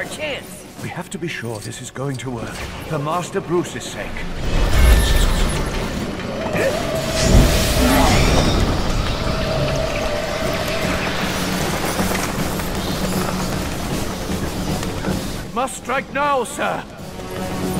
our chance. We have to be sure this is going to work, for Master Bruce's sake. Must strike now, sir!